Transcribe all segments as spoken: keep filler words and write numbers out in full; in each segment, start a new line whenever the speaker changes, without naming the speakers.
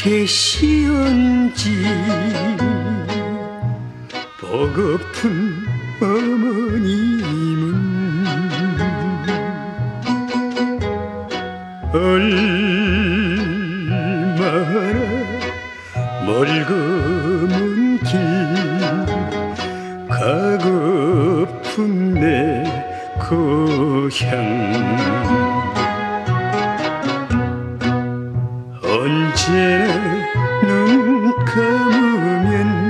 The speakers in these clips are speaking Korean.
계시온지 보고픈 어머님은 얼마나 멀고 먼 길 가고픈 내 고향 언제나 눈 감으면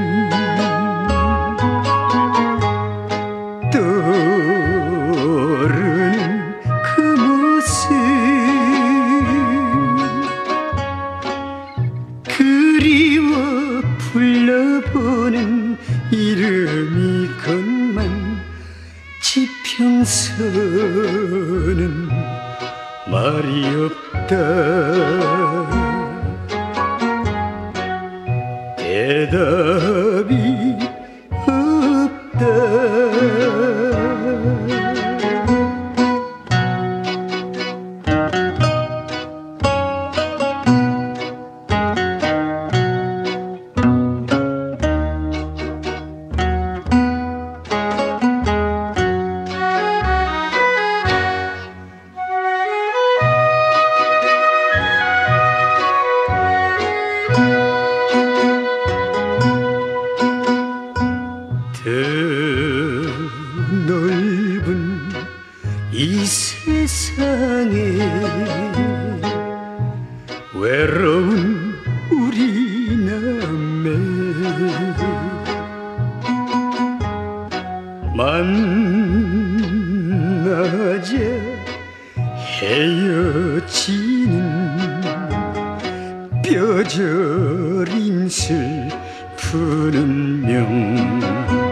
떠오르는 그 모습 그리워 불러보는 이름이건만 지평선은 말이 없다 대답이 없다 더 넓은 이 세상에 외로운 우리 남매 만나자 헤어지는 뼈저린 슬픈 운명